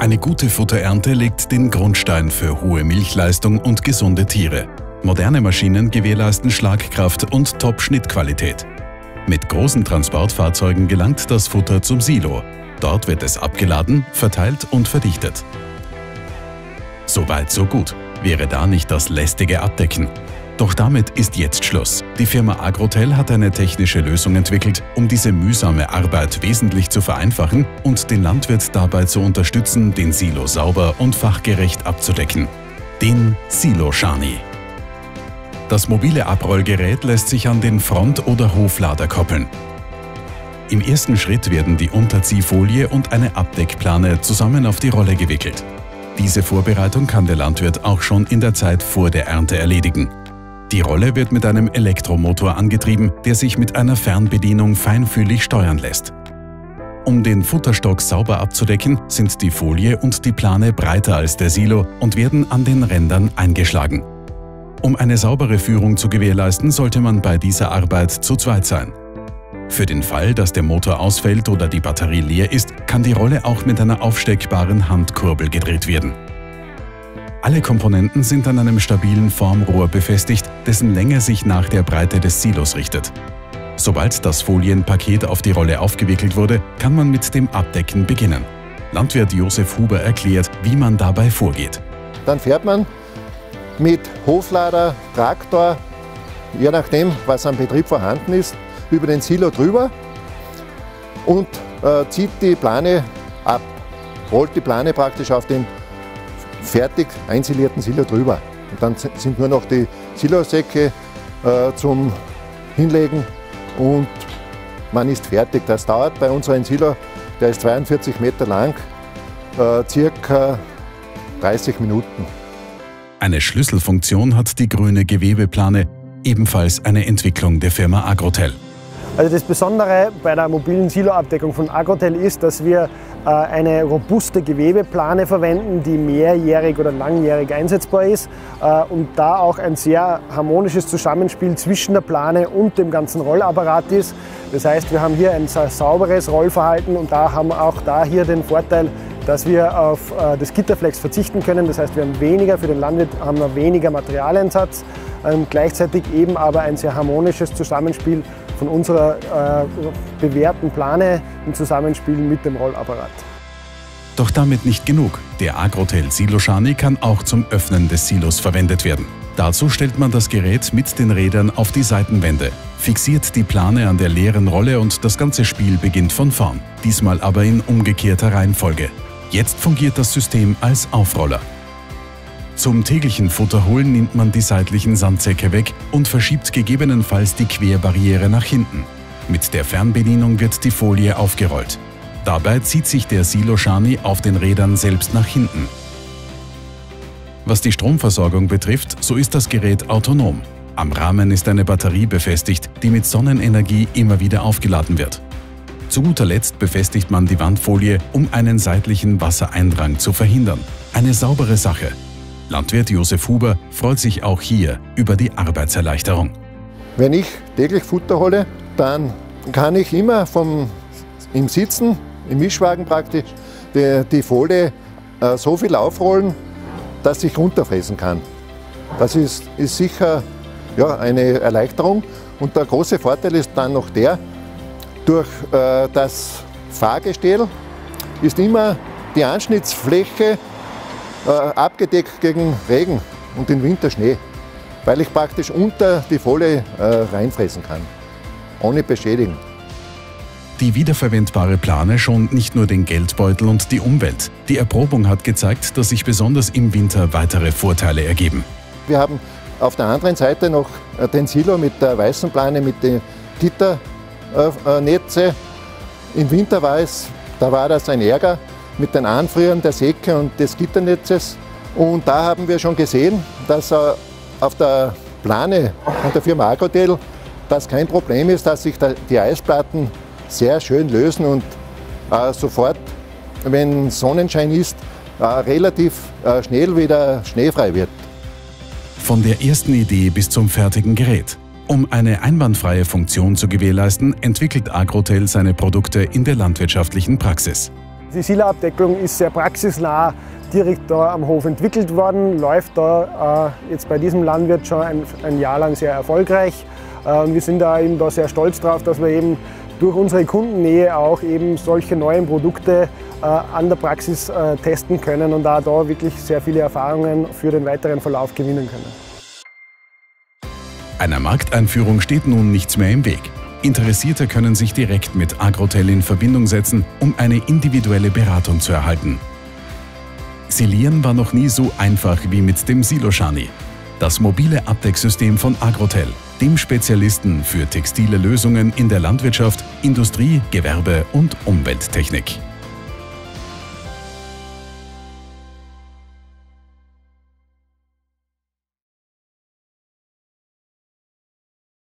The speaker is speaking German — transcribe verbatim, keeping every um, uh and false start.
Eine gute Futterernte legt den Grundstein für hohe Milchleistung und gesunde Tiere. Moderne Maschinen gewährleisten Schlagkraft und Top-Schnittqualität. Mit großen Transportfahrzeugen gelangt das Futter zum Silo. Dort wird es abgeladen, verteilt und verdichtet. Soweit so gut. Wäre da nicht das lästige Abdecken? Doch damit ist jetzt Schluss. Die Firma Agrotel hat eine technische Lösung entwickelt, um diese mühsame Arbeit wesentlich zu vereinfachen und den Landwirt dabei zu unterstützen, den Silo sauber und fachgerecht abzudecken. Den Silo-Shani. Das mobile Abrollgerät lässt sich an den Front- oder Hoflader koppeln. Im ersten Schritt werden die Unterziehfolie und eine Abdeckplane zusammen auf die Rolle gewickelt. Diese Vorbereitung kann der Landwirt auch schon in der Zeit vor der Ernte erledigen. Die Rolle wird mit einem Elektromotor angetrieben, der sich mit einer Fernbedienung feinfühlig steuern lässt. Um den Futterstock sauber abzudecken, sind die Folie und die Plane breiter als der Silo und werden an den Rändern eingeschlagen. Um eine saubere Führung zu gewährleisten, sollte man bei dieser Arbeit zu zweit sein. Für den Fall, dass der Motor ausfällt oder die Batterie leer ist, kann die Rolle auch mit einer aufsteckbaren Handkurbel gedreht werden. Alle Komponenten sind an einem stabilen Formrohr befestigt, dessen Länge sich nach der Breite des Silos richtet. Sobald das Folienpaket auf die Rolle aufgewickelt wurde, kann man mit dem Abdecken beginnen. Landwirt Josef Huber erklärt, wie man dabei vorgeht. Dann fährt man mit Hoflader, Traktor, je nachdem, was am Betrieb vorhanden ist, über den Silo drüber und äh, zieht die Plane ab, rollt die Plane praktisch auf den fertig einsilierten Silo drüber. Und dann sind nur noch die Silosäcke äh, zum Hinlegen und man ist fertig. Das dauert bei unserem Silo, der ist zweiundvierzig Meter lang, äh, circa dreißig Minuten. Eine Schlüsselfunktion hat die grüne Gewebeplane, ebenfalls eine Entwicklung der Firma Agrotel. Also das Besondere bei der mobilen Siloabdeckung von Agrotel ist, dass wir äh, eine robuste Gewebeplane verwenden, die mehrjährig oder langjährig einsetzbar ist äh, und da auch ein sehr harmonisches Zusammenspiel zwischen der Plane und dem ganzen Rollapparat ist. Das heißt, wir haben hier ein sauberes Rollverhalten und da haben wir auch da hier den Vorteil, dass wir auf äh, das Gitterflex verzichten können. Das heißt, wir haben weniger für den Landwirt, haben wir weniger Materialeinsatz, ähm, gleichzeitig eben aber ein sehr harmonisches Zusammenspiel von unserer äh, bewährten Plane im Zusammenspiel mit dem Rollapparat. Doch damit nicht genug. Der Agrotel Silo-Shani kann auch zum Öffnen des Silos verwendet werden. Dazu stellt man das Gerät mit den Rädern auf die Seitenwände, fixiert die Plane an der leeren Rolle und das ganze Spiel beginnt von vorn, diesmal aber in umgekehrter Reihenfolge. Jetzt fungiert das System als Aufroller. Zum täglichen Futterholen nimmt man die seitlichen Sandsäcke weg und verschiebt gegebenenfalls die Querbarriere nach hinten. Mit der Fernbedienung wird die Folie aufgerollt. Dabei zieht sich der Silo-Shani auf den Rädern selbst nach hinten. Was die Stromversorgung betrifft, so ist das Gerät autonom. Am Rahmen ist eine Batterie befestigt, die mit Sonnenenergie immer wieder aufgeladen wird. Zu guter Letzt befestigt man die Wandfolie, um einen seitlichen Wassereindrang zu verhindern. Eine saubere Sache. Landwirt Josef Huber freut sich auch hier über die Arbeitserleichterung. Wenn ich täglich Futter hole, dann kann ich immer vom, im Sitzen, im Mischwagen praktisch, die, die Folie äh, so viel aufrollen, dass ich runterfräsen kann. Das ist, ist sicher ja, eine Erleichterung. Und der große Vorteil ist dann noch der, durch äh, das Fahrgestell ist immer die Anschnittsfläche äh, abgedeckt gegen Regen und den Winterschnee, weil ich praktisch unter die Folie äh, reinfräsen kann, ohne beschädigen. Die wiederverwendbare Plane schont nicht nur den Geldbeutel und die Umwelt. Die Erprobung hat gezeigt, dass sich besonders im Winter weitere Vorteile ergeben. Wir haben auf der anderen Seite noch den Silo mit der weißen Plane, mit den Gitternetze. Im Winter war es, da war das ein Ärger mit den Anfrieren der Säcke und des Gitternetzes. Und da haben wir schon gesehen, dass auf der Plane von der Firma Agrotel das kein Problem ist, dass sich die Eisplatten sehr schön lösen und äh, sofort, wenn Sonnenschein ist, äh, relativ äh, schnell wieder schneefrei wird. Von der ersten Idee bis zum fertigen Gerät. Um eine einwandfreie Funktion zu gewährleisten, entwickelt Agrotel seine Produkte in der landwirtschaftlichen Praxis. Es Die Siloabdeckung ist sehr praxisnah direkt da am Hof entwickelt worden, läuft da äh, jetzt bei diesem Landwirt schon ein, ein Jahr lang sehr erfolgreich. Äh, wir sind da eben da sehr stolz drauf, dass wir eben durch unsere Kundennähe auch eben solche neuen Produkte äh, an der Praxis äh, testen können und da, da wirklich sehr viele Erfahrungen für den weiteren Verlauf gewinnen können. Einer Markteinführung steht nun nichts mehr im Weg. Interessierte können sich direkt mit Agrotel in Verbindung setzen, um eine individuelle Beratung zu erhalten. Silieren war noch nie so einfach wie mit dem Silo-Shani. Das mobile Abdecksystem von Agrotel, dem Spezialisten für textile Lösungen in der Landwirtschaft, Industrie, Gewerbe und Umwelttechnik.